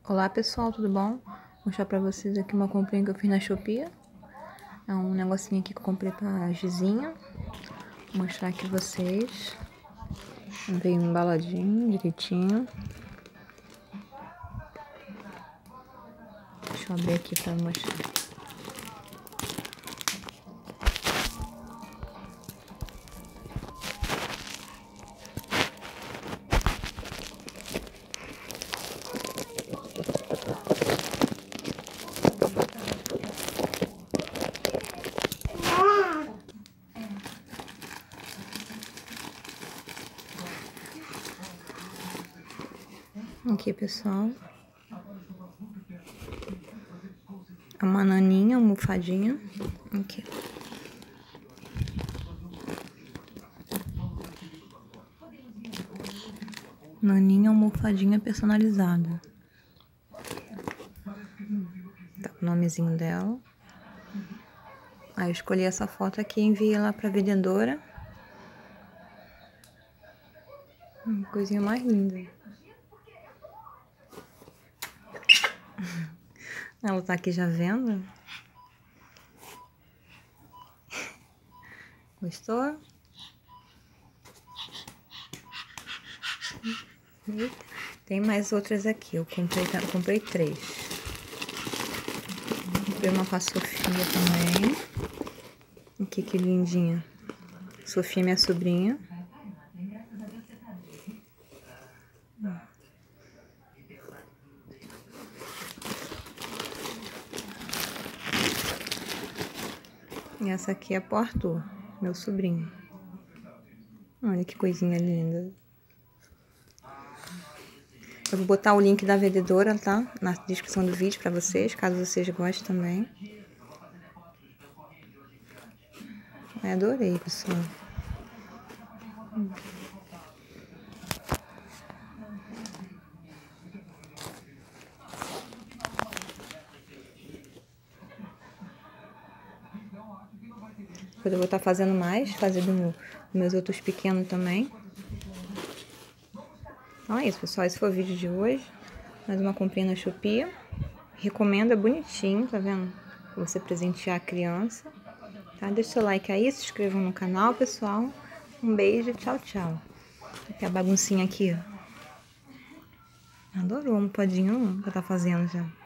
Olá pessoal, tudo bom? Vou mostrar pra vocês aqui uma comprinha que eu fiz na Shopee. É um negocinho aqui que eu comprei pra Gizinha. Vou mostrar aqui pra vocês. Veio embaladinho, direitinho. Deixa eu abrir aqui pra mostrar. Aqui, pessoal. É uma naninha, almofadinha. Aqui. Naninha, almofadinha personalizada. Tá o nomezinho dela. Aí eu escolhi essa foto aqui e enviei lá pra vendedora. Coisinha mais linda. Ela tá aqui já vendo. Gostou? Tem mais outras aqui. Eu comprei 3. Comprei uma pra Sofia também. Aqui, que lindinha. Sofia, minha sobrinha. E essa aqui é pro Arthur, meu sobrinho. Olha que coisinha linda. Eu vou botar o link da vendedora, tá? Na descrição do vídeo pra vocês, caso vocês gostem também. Eu adorei, pessoal. Depois eu vou estar fazendo mais, fazendo meus outros pequenos também. Então é isso, pessoal. Esse foi o vídeo de hoje. Mais uma comprinha na Shopee. Recomendo, é bonitinho, tá vendo? Pra você presentear a criança. Tá? Deixa o seu like aí, se inscrevam no canal, pessoal. Um beijo, tchau, tchau. Tem a baguncinha aqui, ó. Adorou um podinho que eu tá fazendo já.